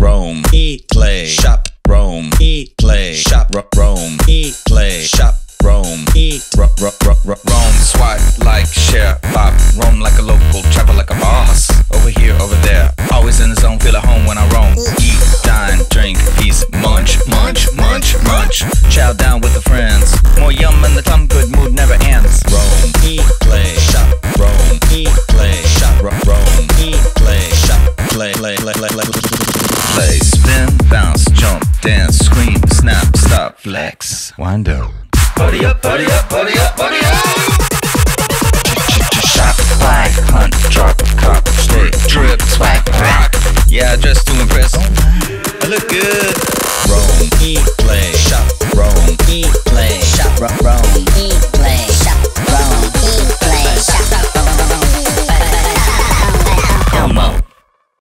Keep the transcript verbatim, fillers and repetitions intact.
roam, eat, play, shop, roam, eat, play, shop, ro roam, eat, play, shop, roam, eat, ro ro ro ro roam, swipe, like, share, pop, roam like a local, travel like a boss. Over here, over there, always in the zone, feel at home when I roam. Eat, dine, drink, peace, munch, munch, munch, munch. Chow down with the friends, more yum in the tum, good mood never ends. Roam, eat, play, shop, roam, eat, play, shop, ro roam, eat, play, shop, play, play, play, play, play, play, spin, bounce, jump, dance, scream, snap, stop, flex, wind up. Party up, party up, party up, party up. Shop, buy, hunt, drop, cop, stay, drip, swag, rock. Yeah, just to impress. I look good.